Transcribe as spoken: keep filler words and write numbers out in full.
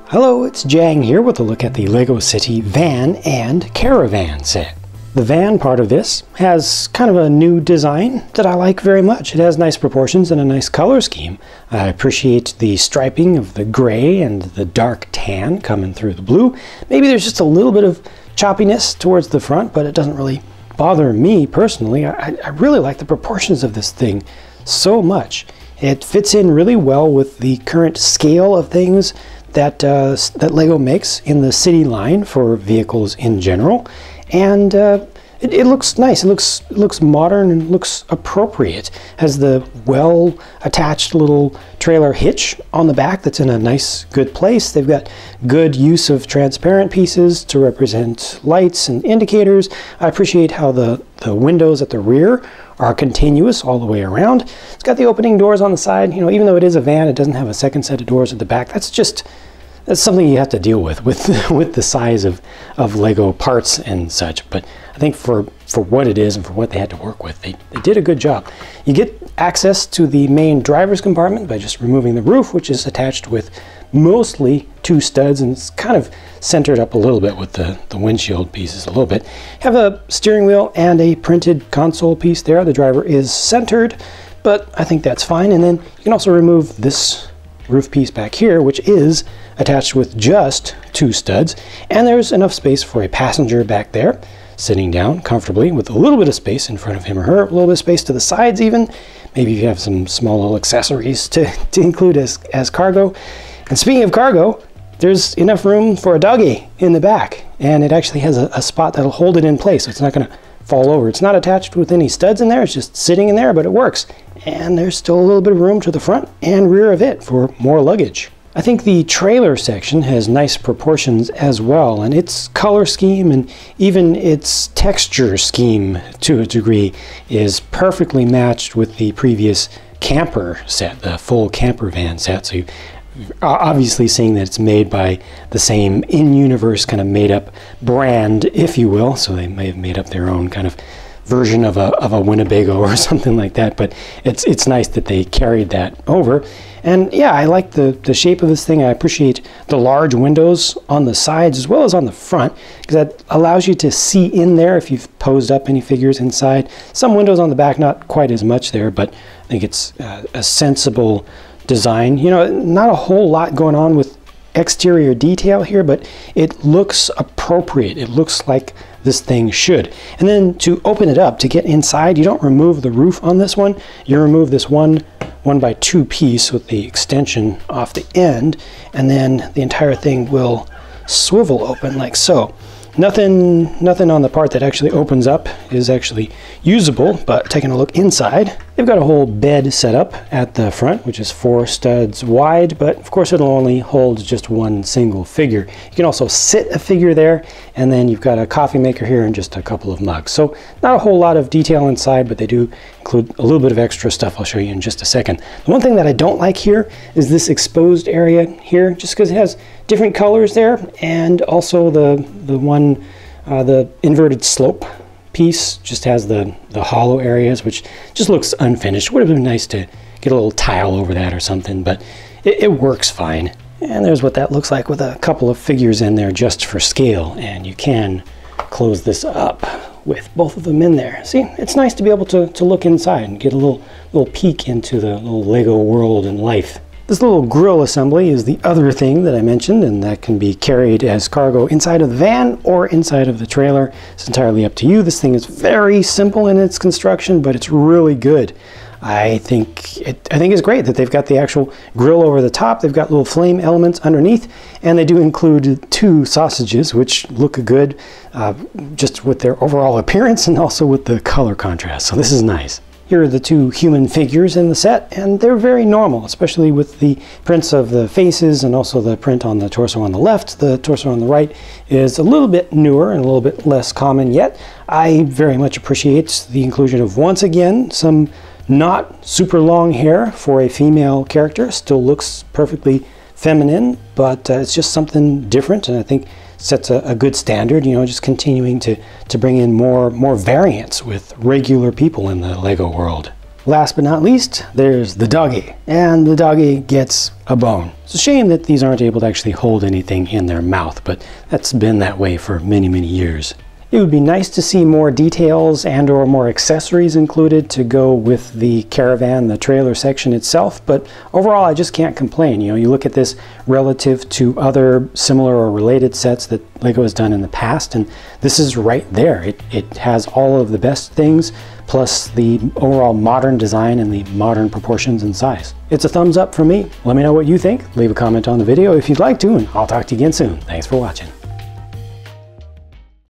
Hello, it's Jang here with a look at the Lego City Van and Caravan set. The van part of this has kind of a new design that I like very much. It has nice proportions and a nice color scheme. I appreciate the striping of the gray and the dark tan coming through the blue. Maybe there's just a little bit of choppiness towards the front, but it doesn't really bother me personally. I, I really like the proportions of this thing so much. It fits in really well with the current scale of things that uh, that Lego makes in the city line for vehicles in general, and uh, it, it looks nice. It looks it looks modern and looks appropriate. Has the well attached little trailer hitch on the back that's in a nice good place. They've got good use of transparent pieces to represent lights and indicators. I appreciate how the the windows at the rear are continuous all the way around. It's got the opening doors on the side. You know, even though it is a van, it doesn't have a second set of doors at the back. That's just, that's something you have to deal with, with, with the size of, of Lego parts and such. But I think for, for what it is and for what they had to work with, they, they did a good job. You get access to the main driver's compartment by just removing the roof, which is attached with mostly two studs, and it's kind of centered up a little bit with the, the windshield pieces a little bit. Have a steering wheel and a printed console piece there. The driver is centered, but I think that's fine. And then you can also remove this roof piece back here, which is attached with just two studs. And there's enough space for a passenger back there, sitting down comfortably with a little bit of space in front of him or her, a little bit of space to the sides even. Maybe you have some small little accessories to, to include as, as cargo. And speaking of cargo, there's enough room for a doggy in the back, and it actually has a, a spot that'll hold it in place so it's not going to fall over. It's not attached with any studs in there, it's just sitting in there, but it works. And there's still a little bit of room to the front and rear of it for more luggage. I think the trailer section has nice proportions as well, and its color scheme and even its texture scheme to a degree is perfectly matched with the previous camper set, the full camper van set. So you obviously seeing that it's made by the same in-universe kind of made-up brand, if you will, so they may have made up their own kind of version of a, of a Winnebago or something like that, but it's it's nice that they carried that over. And yeah, I like the, the shape of this thing. I appreciate the large windows on the sides as well as on the front, because that allows you to see in there if you've posed up any figures inside. Some windows on the back, not quite as much there, but I think it's uh, a sensible design. You know, not a whole lot going on with exterior detail here, but it looks appropriate. It looks like this thing should. And then to open it up, to get inside, you don't remove the roof on this one. You remove this one one by two piece with the extension off the end, and then the entire thing will swivel open like so. Nothing, nothing on the part that actually opens up is actually usable, but taking a look inside, they've got a whole bed set up at the front, which is four studs wide, but of course it'll only hold just one single figure. You can also sit a figure there, and then you've got a coffee maker here and just a couple of mugs. So not a whole lot of detail inside, but they do include a little bit of extra stuff I'll show you in just a second. The one thing that I don't like here is this exposed area here, just because it has different colors there, and also the the one uh, the inverted slope piece just has the the hollow areas, which just looks unfinished. Would have been nice to get a little tile over that or something, but it, it works fine. And there's what that looks like with a couple of figures in there just for scale, and you can close this up with both of them in there. See, it's nice to be able to, to look inside and get a little little peek into the little Lego world and life. This little grill assembly is the other thing that I mentioned, and that can be carried as cargo inside of the van or inside of the trailer. It's entirely up to you. This thing is very simple in its construction, but it's really good. I think it, I think it's great that they've got the actual grill over the top. They've got little flame elements underneath, and they do include two sausages, which look good uh, just with their overall appearance and also with the color contrast. So this is nice. Here are the two human figures in the set, and they're very normal, especially with the prints of the faces and also the print on the torso on the left. The torso on the right is a little bit newer and a little bit less common, yet I very much appreciate the inclusion of, once again, some not super long hair for a female character. Still looks perfectly feminine, but uh, it's just something different, and I think sets a, a good standard, you know, just continuing to, to bring in more, more variance with regular people in the Lego world. last but not least, there's the doggy. And the doggy gets a bone. It's a shame that these aren't able to actually hold anything in their mouth, but that's been that way for many, many years. It would be nice to see more details and or more accessories included to go with the Caravan, the trailer section itself, but overall I just can't complain. You know, you look at this relative to other similar or related sets that LEGO has done in the past, and this is right there. It, it has all of the best things, plus the overall modern design and the modern proportions and size. It's a thumbs up from me. Let me know what you think. Leave a comment on the video if you'd like to, and I'll talk to you again soon. Thanks for watching.